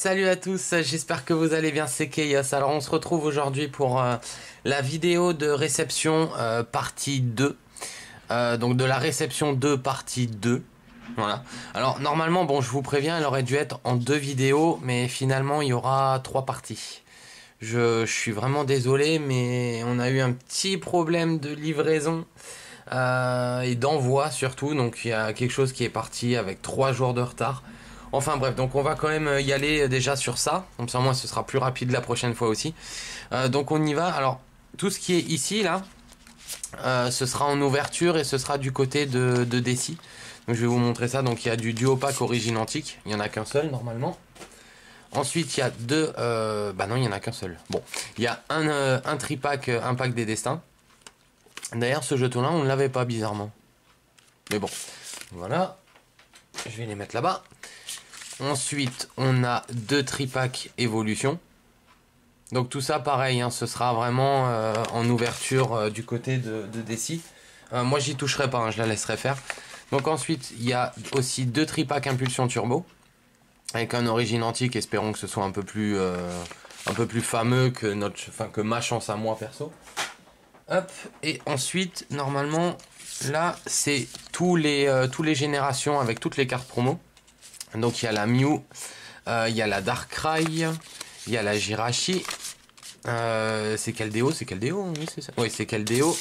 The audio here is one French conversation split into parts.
Salut à tous, j'espère que vous allez bien, c'est Chaos. Alors on se retrouve aujourd'hui pour la vidéo de réception partie 2. Donc de la réception 2 partie 2. Voilà. Alors normalement, bon je vous préviens, elle aurait dû être en 2 vidéos, mais finalement il y aura 3 parties. Je suis vraiment désolé, mais on a eu un petit problème de livraison et d'envoi surtout. Donc il y a quelque chose qui est parti avec 3 jours de retard. Enfin bref, donc on va quand même y aller déjà sur ça. Comme ça, moi, ce sera plus rapide la prochaine fois aussi. Donc on y va. Alors, tout ce qui est ici, là, ce sera en ouverture et ce sera du côté de Deci. Donc je vais vous montrer ça. Donc il y a du duo-pack origine antique. Il n'y en a qu'un seul, normalement. Ensuite, il y a deux... bah non, il n'y en a qu'un seul. Bon, il y a un tripack, un pack des destins. D'ailleurs, ce jeton-là, on ne l'avait pas, bizarrement. Mais bon, voilà. Je vais les mettre là-bas. Ensuite, on a 2 tripacks évolution. Donc tout ça, pareil, hein, ce sera vraiment en ouverture du côté de Deci. Moi, j'y toucherai pas, hein, je la laisserai faire. Donc ensuite, il y a aussi 2 tripacks impulsion turbo. Avec un origine antique, espérons que ce soit un peu plus fameux que, que ma chance à moi, perso. Hop, et ensuite, normalement, là, c'est tous les générations avec toutes les cartes promo. Donc il y a la Mew, il y a la Darkrai, il y a la Jirachi, c'est Keldeo, oui c'est ça. Oui c'est Keldeo.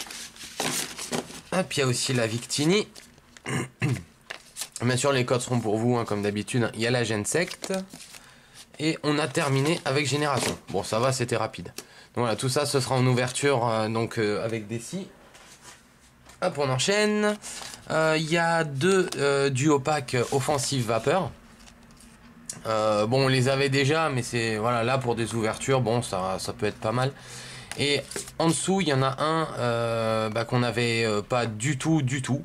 Hop, il y a aussi la Victini. Bien sûr les codes seront pour vous, hein, comme d'habitude. Il y a la Gensect. Et on a terminé avec Génération. Bon ça va, c'était rapide. Donc voilà, tout ça ce sera en ouverture avec Deci. Hop, on enchaîne. Il y a 2 duo-pack offensive vapeur. Bon, on les avait déjà, mais c'est voilà, là pour des ouvertures, bon, ça peut être pas mal. Et en dessous, il y en a un qu'on n'avait pas du tout.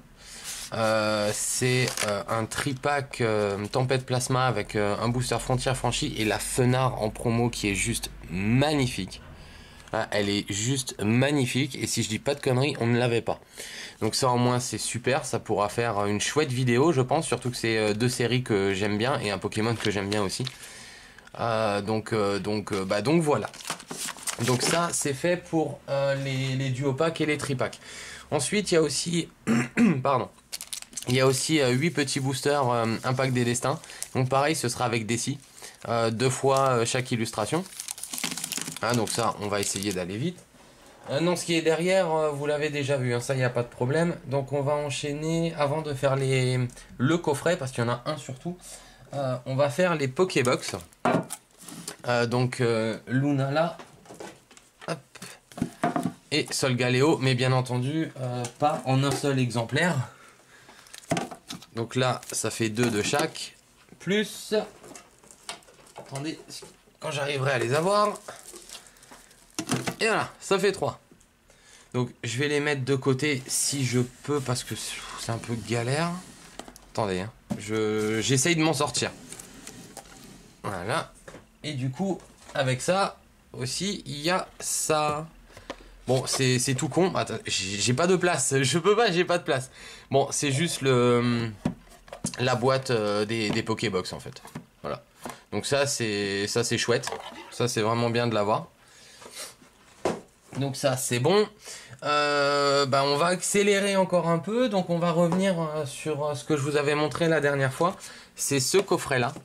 C'est un tripack tempête plasma avec un booster frontière franchie et la Fenard en promo qui est juste magnifique. Elle est juste magnifique et si je dis pas de conneries, on ne l'avait pas. Donc ça au moins c'est super, ça pourra faire une chouette vidéo je pense, surtout que c'est 2 séries que j'aime bien et un Pokémon que j'aime bien aussi. Donc voilà. Donc ça c'est fait pour les duo-packs et les tripacks. Ensuite il y a aussi, pardon, il y a aussi 8 petits boosters, un pack des destins. Donc pareil ce sera avec Deci, 2 fois chaque illustration. Donc ça, on va essayer d'aller vite. Non, ce qui est derrière, vous l'avez déjà vu, hein, ça, il n'y a pas de problème. Donc on va enchaîner, avant de faire le coffret, parce qu'il y en a un surtout, on va faire les Pokébox. Lunala, hop, et Solgaleo, mais bien entendu, pas en un seul exemplaire. Donc là, ça fait 2 de chaque, plus... Attendez, quand j'arriverai à les avoir... Et voilà, ça fait 3. Donc je vais les mettre de côté si je peux parce que c'est un peu galère. Attendez, hein. J'essaye de m'en sortir. Voilà. Et du coup, avec ça aussi, il y a ça. Bon, c'est tout con. Attends, j'ai pas de place. Je peux pas, j'ai pas de place. Bon, c'est juste la boîte des Pokébox en fait. Voilà. Donc ça c'est chouette. Ça c'est vraiment bien de l'avoir. Donc ça c'est bon. On va accélérer encore un peu. Donc on va revenir sur ce que je vous avais montré la dernière fois. C'est ce coffret là.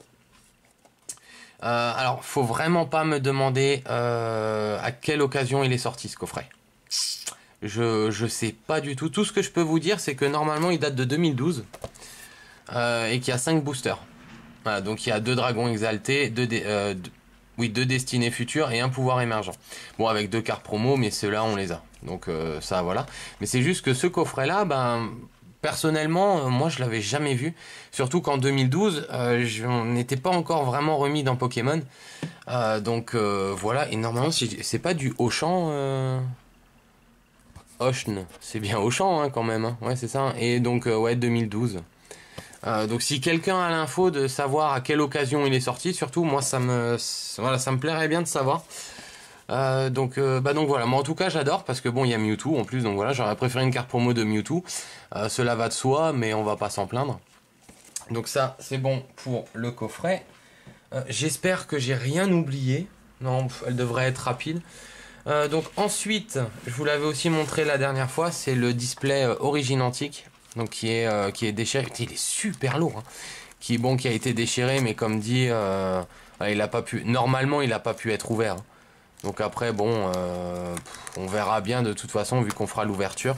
Alors faut vraiment pas me demander à quelle occasion il est sorti ce coffret. Je sais pas du tout. Tout ce que je peux vous dire c'est que normalement il date de 2012 et qu'il y a 5 boosters. Voilà, donc il y a 2 dragons exaltés, 2 destinées futures et un pouvoir émergent. Bon, avec 2 cartes promo, mais ceux-là, on les a. Donc ça, voilà. Mais c'est juste que ce coffret-là, personnellement, moi, je l'avais jamais vu. Surtout qu'en 2012, je n'étais pas encore vraiment remis dans Pokémon. Voilà. Et normalement, c'est pas du Auchan... Auchan. C'est bien Auchan, hein, quand même. Hein. Ouais, c'est ça. Hein. Et donc, ouais, 2012. Donc si quelqu'un a l'info de savoir à quelle occasion il est sorti, surtout moi ça me plairait bien de savoir. Donc voilà, moi en tout cas j'adore parce que bon il y a Mewtwo en plus, donc voilà, j'aurais préféré une carte promo de Mewtwo. Cela va de soi, mais on va pas s'en plaindre. Donc ça c'est bon pour le coffret. J'espère que j'ai rien oublié. Non, elle devrait être rapide. Donc ensuite, je vous l'avais aussi montré la dernière fois, c'est le display Origin Antique, donc qui est déchiré. Il est super lourd, hein. Qui a été déchiré, mais comme dit, il a pas pu. Normalement, il a pas pu être ouvert, hein. Donc après, bon, on verra bien de toute façon vu qu'on fera l'ouverture.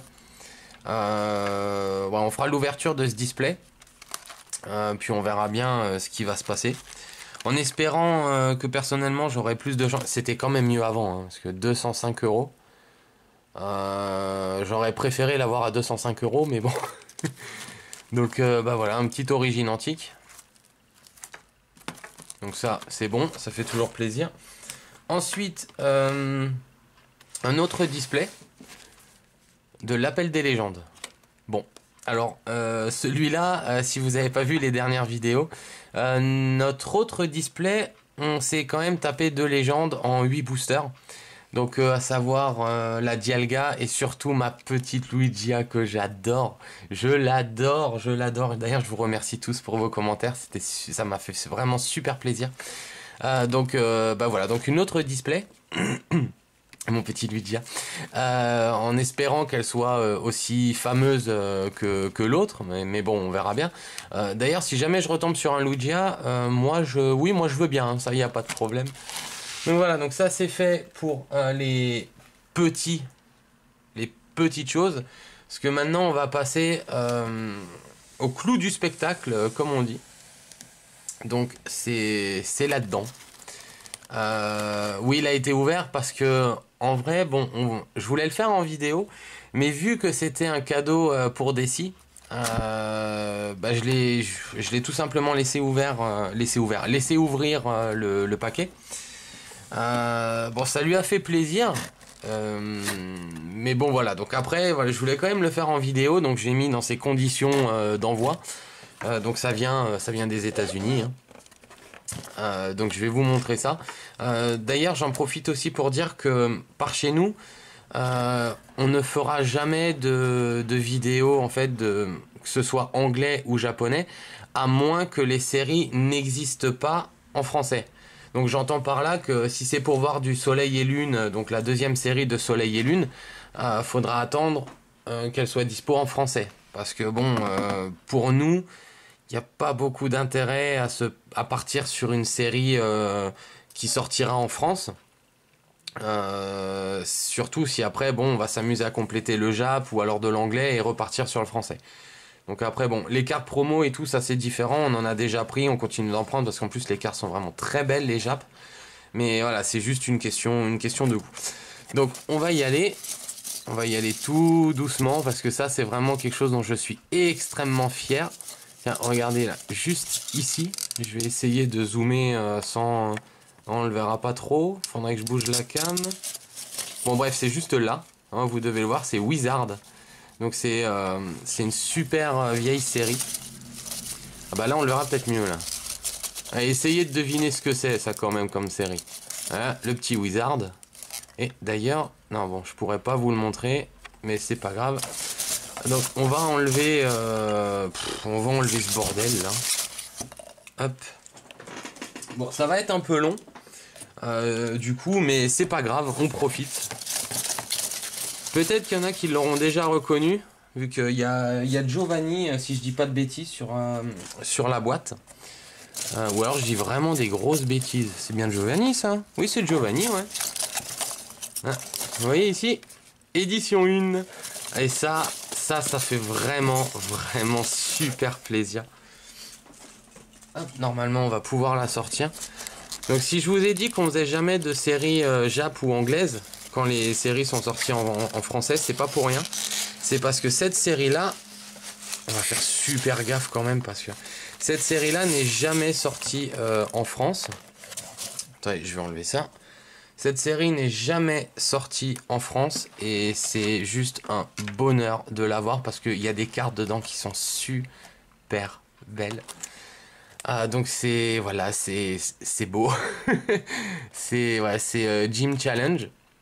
On fera l'ouverture de ce display, puis on verra bien ce qui va se passer. En espérant que personnellement j'aurai plus de chance. C'était quand même mieux avant, hein, parce que 205 euros. J'aurais préféré l'avoir à 205 euros, mais bon. Donc bah voilà, un petit origine antique. Donc ça, c'est bon, ça fait toujours plaisir. Ensuite, un autre display de l'Appel des légendes. Bon, alors celui-là, si vous n'avez pas vu les dernières vidéos, notre autre display, on s'est quand même tapé 2 légendes en 8 boosters. Donc à savoir la Dialga et surtout ma petite Luigia que j'adore. Je l'adore, je l'adore. D'ailleurs, je vous remercie tous pour vos commentaires. Ça m'a fait vraiment super plaisir. Bah voilà, donc une autre display. Mon petit Luigia, en espérant qu'elle soit aussi fameuse que l'autre, mais bon, on verra bien. D'ailleurs, si jamais je retombe sur un Luigia, moi je veux bien, hein, ça y a pas de problème. Donc voilà, donc ça c'est fait pour les petites choses, parce que maintenant on va passer au clou du spectacle, comme on dit. Donc c'est là-dedans. Oui, il a été ouvert parce que en vrai, bon, je voulais le faire en vidéo, mais vu que c'était un cadeau pour Desi, bah, je l'ai tout simplement laissé ouvrir le paquet. Bon, ça lui a fait plaisir, mais bon voilà. Donc après, voilà, je voulais quand même le faire en vidéo, donc j'ai mis dans ces conditions d'envoi. Donc ça vient des États-Unis, hein. Donc je vais vous montrer ça. D'ailleurs, j'en profite aussi pour dire que par chez nous, on ne fera jamais de vidéo en fait que ce soit anglais ou japonais, à moins que les séries n'existent pas en français. Donc j'entends par là que si c'est pour voir du Soleil et Lune, donc la deuxième série de Soleil et Lune, faudra attendre qu'elle soit dispo en français. Parce que bon, pour nous, il n'y a pas beaucoup d'intérêt à partir sur une série qui sortira en France. Surtout si après, bon, on va s'amuser à compléter le Jap ou alors de l'anglais et repartir sur le français. Donc après, bon, les cartes promo et tout, ça c'est différent. On en a déjà pris, on continue d'en prendre parce qu'en plus les cartes sont vraiment très belles, les Jap. Mais voilà, c'est juste une question de goût. Donc on va y aller. On va y aller tout doucement parce que ça c'est vraiment quelque chose dont je suis extrêmement fier. Tiens, regardez là, juste ici, je vais essayer de zoomer sans... Non, on le verra pas trop, faudrait que je bouge la cam. Bon bref, c'est juste là, hein, vous devez le voir, c'est Wizard. Donc c'est une super vieille série. Ah bah là on le verra peut-être mieux là. Allez, essayez de deviner ce que c'est ça quand même comme série. Voilà, le petit Wizard. Et d'ailleurs, non bon, je pourrais pas vous le montrer, mais c'est pas grave. Donc on va enlever ce bordel là. Hop. Bon, ça va être un peu long du coup, mais c'est pas grave, on profite. Peut-être qu'il y en a qui l'auront déjà reconnu, vu qu'il y a Giovanni, si je dis pas de bêtises, sur la boîte. Ou alors je dis vraiment des grosses bêtises. C'est bien Giovanni ça? Oui, c'est Giovanni, ouais. Ah, vous voyez ici, édition 1. Et ça fait vraiment super plaisir. Hop, normalement on va pouvoir la sortir. Donc si je vous ai dit qu'on faisait jamais de séries Jap ou anglaises quand les séries sont sorties en français, c'est pas pour rien. C'est parce que cette série là, on va faire super gaffe quand même parce que cette série là n'est jamais sortie en France. Attendez, je vais enlever ça. Cette série n'est jamais sortie en France et c'est juste un bonheur de l'avoir parce qu'il y a des cartes dedans qui sont super belles. Donc c'est voilà, c'est beau. C'est Gym Challenge.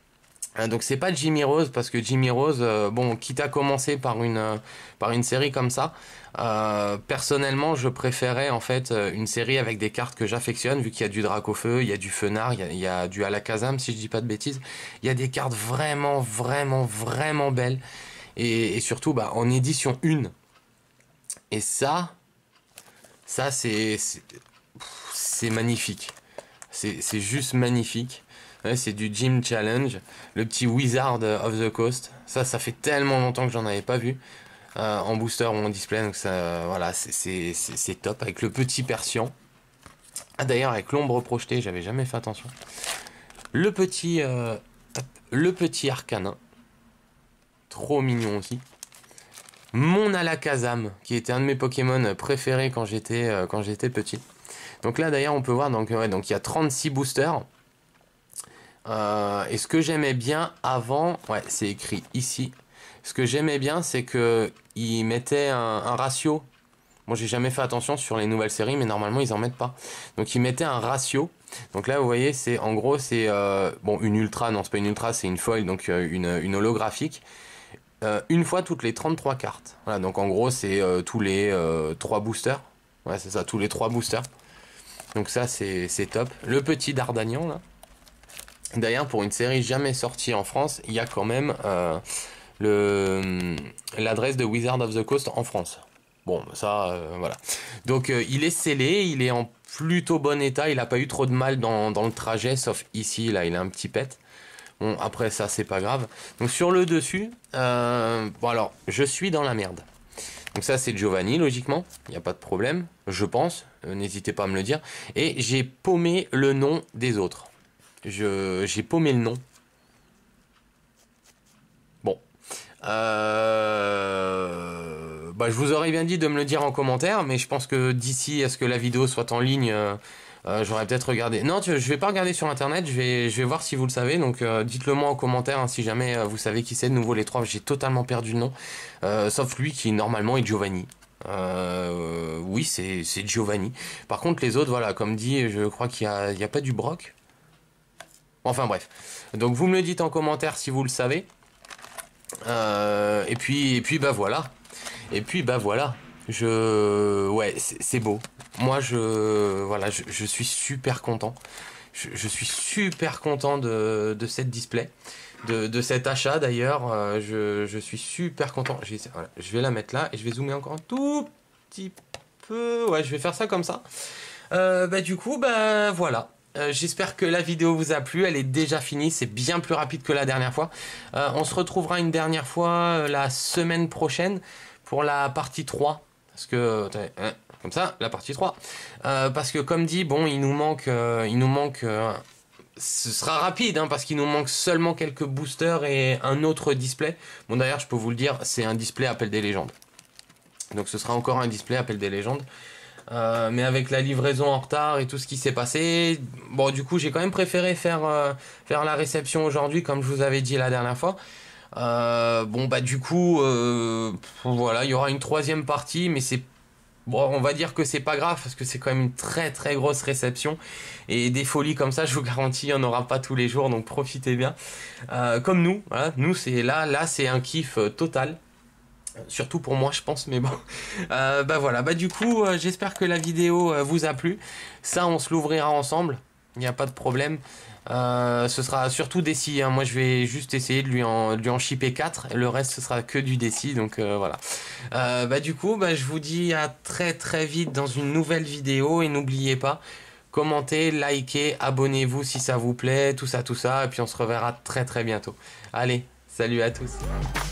Donc c'est pas Jimmy Rose, parce que Jimmy Rose, bon, quitte à commencer par une série comme ça, personnellement je préférais en fait une série avec des cartes que j'affectionne, vu qu'il y a du Dracofeu, il y a du Fenard, il y a du Alakazam si je dis pas de bêtises. Il y a des cartes vraiment vraiment vraiment belles, et surtout bah, en édition 1. Et ça c'est magnifique, c'est juste magnifique. Ouais, c'est du Gym Challenge, le petit Wizard of the Coast. Ça fait tellement longtemps que j'en avais pas vu en booster ou en display. Donc ça, voilà, c'est top avec le petit Persian. Ah d'ailleurs avec l'ombre projetée, j'avais jamais fait attention. Le petit Arcanin, trop mignon aussi. Mon Alakazam, qui était un de mes Pokémon préférés quand j'étais petit. Donc là d'ailleurs on peut voir donc ouais, donc il y a 36 boosters. Et ce que j'aimais bien avant, ouais, c'est écrit ici. Ce que j'aimais bien, c'est que ils mettaient un ratio. Moi, j'ai jamais fait attention sur les nouvelles séries, mais normalement, ils en mettent pas. Donc, ils mettaient un ratio. Donc là, vous voyez, c'est en gros, c'est bon, une ultra. Non, c'est pas une ultra, c'est une foil, donc une holographique. Une fois toutes les 33 cartes. Voilà, donc en gros, c'est tous les 3 boosters. Ouais, c'est ça, tous les 3 boosters. Donc ça, c'est top. Le petit Dardanian, là. D'ailleurs, pour une série jamais sortie en France, il y a quand même l'adresse de Wizard of the Coast en France. Bon, ça, voilà. Donc, il est scellé, il est en plutôt bon état, il n'a pas eu trop de mal dans le trajet, sauf ici, là, il a un petit pet. Bon, après ça, c'est pas grave. Donc, sur le dessus, bon, alors, je suis dans la merde. Donc ça, c'est Giovanni, logiquement, il n'y a pas de problème, je pense, n'hésitez pas à me le dire. Et j'ai paumé le nom des autres. J'ai paumé le nom. Bon. Bah, je vous aurais bien dit de me le dire en commentaire, mais je pense que d'ici à ce que la vidéo soit en ligne, j'aurais peut-être regardé. Non, je vais pas regarder sur internet, je vais voir si vous le savez, donc dites-le moi en commentaire hein, si jamais vous savez qui c'est. De nouveau les trois, j'ai totalement perdu le nom. Sauf lui qui normalement est Giovanni. Oui, c'est Giovanni. Par contre les autres, voilà, comme dit, je crois qu'il y a pas du Brock. Enfin bref. Donc vous me le dites en commentaire si vous le savez. Et puis bah voilà. Et puis bah voilà. Ouais, c'est beau. Moi voilà, je suis super content. Je suis super content de cette display. De cet achat d'ailleurs. Je suis super content. Voilà, je vais la mettre là et je vais zoomer encore un tout petit peu. Ouais, je vais faire ça comme ça. Bah du coup, bah voilà. J'espère que la vidéo vous a plu, elle est déjà finie, c'est bien plus rapide que la dernière fois. On se retrouvera une dernière fois la semaine prochaine pour la partie 3. Parce que, attendez, hein, comme ça, la partie 3. Parce que comme dit, bon, il nous manque ce sera rapide, hein, parce qu'il nous manque seulement quelques boosters et un autre display. Bon d'ailleurs, je peux vous le dire, c'est un display Appel des légendes. Donc ce sera encore un display Appel des légendes. Mais avec la livraison en retard et tout ce qui s'est passé, bon du coup j'ai quand même préféré faire la réception aujourd'hui comme je vous avais dit la dernière fois. Bon bah du coup voilà, il y aura une troisième partie, mais c'est bon, on va dire que c'est pas grave parce que c'est quand même une très très grosse réception et des folies comme ça, je vous garantis, il n'y en aura pas tous les jours, donc profitez bien. Comme nous, voilà, nous c'est là c'est un kiff total. Surtout pour moi je pense, mais bon bah voilà, bah du coup j'espère que la vidéo vous a plu. Ça on se l'ouvrira ensemble, il n'y a pas de problème. Ce sera surtout Desi, hein. Moi je vais juste essayer de lui en shipper 4, le reste ce sera que du Desi, donc voilà. Bah du coup bah, je vous dis à très très vite dans une nouvelle vidéo, et n'oubliez pas, commentez, likez, abonnez-vous si ça vous plaît, tout ça, et puis on se reverra très très bientôt. Allez, salut à tous.